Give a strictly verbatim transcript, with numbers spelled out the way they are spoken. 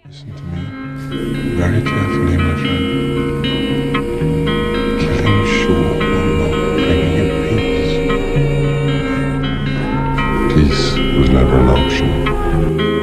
Listen to me very carefully, my friend. Killing sure will not bring you peace. Peace was never an option.